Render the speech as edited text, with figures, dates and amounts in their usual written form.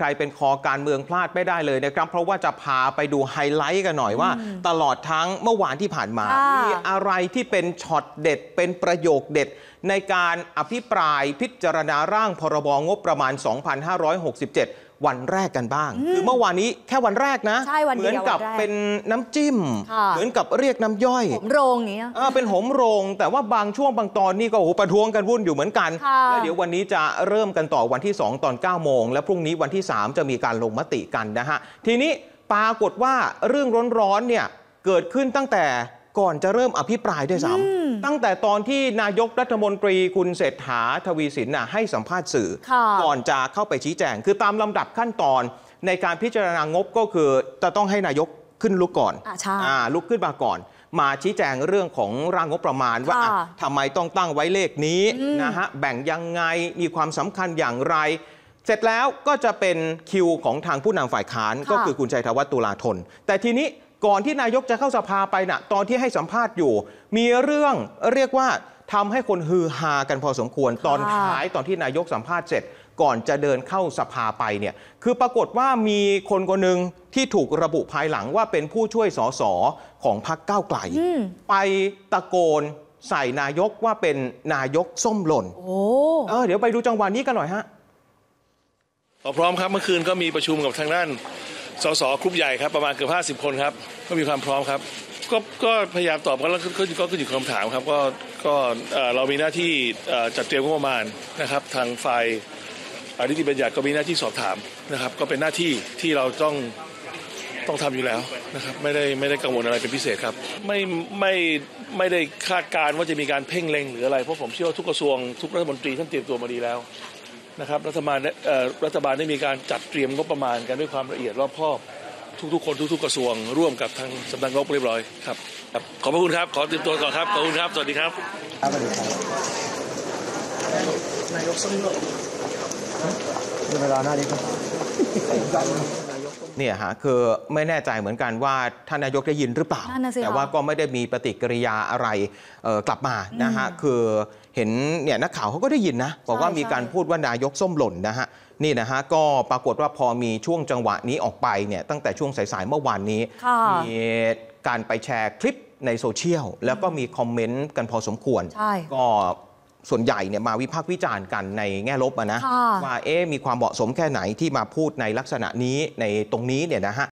ครเป็นคอการเมืองพลาดไม่ได้เลยนะครับเพราะว่าจะพาไปดูไฮไลท์กันหน่อยว่าตลอดทั้งเมื่อวานที่ผ่านมามีอะไรที่เป็นช็อตเด็ดเป็นประโยคเด็ดในการอภิปรายพิจารณาร่างพรบงบประมาณ 2567 วันแรกกันบ้างคือเมื่อวานนี้แค่วันแรกนะเหมือนกับเป็นน้ำจิ้มเหมือนกับเรียกน้ำย่อยหมโรงอย่างเงี้ยเป็นหมโรงแต่ว่าบางช่วงบางตอนนี่ก็ประท้วงกันวุ่นอยู่เหมือนกันแล้วเดี๋ยววันนี้จะเริ่มกันต่อวันที่2ตอน 9 โมงและพรุ่งนี้วันที่3จะมีการลงมติกันนะฮะทีนี้ปรากฏว่าเรื่องร้อนๆเนี่ยเกิดขึ้นตั้งแต่ก่อนจะเริ่มอภิปรายด้วยซ้ำตั้งแต่ตอนที่นายกรัฐมนตรีคุณเศรษฐาทวีสินให้สัมภาษณ์สื่อก่อนจะเข้าไปชี้แจงคือตามลำดับขั้นตอนในการพิจารณางบก็คือจะต้องให้นายกขึ้นลุกก่อนลุกขึ้นมาก่อนมาชี้แจงเรื่องของร่างงบประมาณว่าทำไมต้องตั้งไว้เลขนี้นะฮะแบ่งยังไงมีความสำคัญอย่างไรเสร็จแล้วก็จะเป็นคิวของทางผู้นำฝ่ายค้านก็คือคุณชัยธวัฒน์ตุลาธนแต่ทีนี้ก่อนที่นายกจะเข้าสภาไปนะตอนที่ให้สัมภาษณ์อยู่มีเรื่องเรียกว่าทำให้คนฮือฮากันพอสมควรตอนท้ายตอนที่นายกสัมภาษณ์เสร็จก่อนจะเดินเข้าสภาไปเนี่ยคือปรากฏว่ามีคนคนหนึ่งที่ถูกระบุภายหลังว่าเป็นผู้ช่วยสสของพรรคก้าวไกลไปตะโกนใส่นายกว่าเป็นนายกส้มหล่นเดี๋ยวไปดูจังหวะนี้กันหน่อยฮะพร้อมครับเมื่อคืนก็มีประชุมกับทางด้านสสกลุ่มใหญ่ครับประมาณเกือบ50 คนครับก็มีความพร้อมครับก็พยายามตอบกันแล้วก็ขึ้นอยู่กับคำถามครับก็เรามีหน้าที่จัดเตรียมงบประมาณนะครับทางฝ่ายนิติบัญญัติก็มีหน้าที่สอบถามนะครับก็เป็นหน้าที่ที่เราต้องทำอยู่แล้วนะครับไม่ได้กังวลอะไรเป็นพิเศษครับไม่ได้คาดการณ์ว่าจะมีการเพ่งเล็งหรืออะไรเพราะผมเชื่อว่าทุกกระทรวงทุกรัฐมนตรีท่านเตรียมตัวมาดีแล้วนะครับรัฐบาลได้มีการจัดเตรียมงบประมาณกันด้วยความละเอียดรอบคอบทุกๆคนทุกๆกระทรวงร่วมกับทางสำนักงบเรียบร้อยครับขอบพระคุณครับขอเตรียมตัวก่อนครับขอบคุณครับสวัสดีครับนายกส้มหล่นเวลาหน้านี้ครับเนี่ยฮะคือไม่แน่ใจเหมือนกันว่าท่านนายกได้ยินหรือเปล่าแต่ว่าก็ไม่ได้มีปฏิกิริยาอะไรกลับมานะฮะคือเห็นเนี่ยนักข่าวเขาก็ได้ยินนะบอกว่ามีการพูดว่านายกส้มหล่นนะฮะนี่นะฮะก็ปรากฏว่าพอมีช่วงจังหวะนี้ออกไปเนี่ยตั้งแต่ช่วงสายๆเมื่อวานนี้มีการไปแชร์คลิปในโซเชียลแล้วก็มีคอมเมนต์กันพอสมควรก็ส่วนใหญ่เนี่ยมาวิพากษ์วิจารณ์กันในแง่ลบนะว่ามีความเหมาะสมแค่ไหนที่มาพูดในลักษณะนี้ในตรงนี้เนี่ยนะฮะ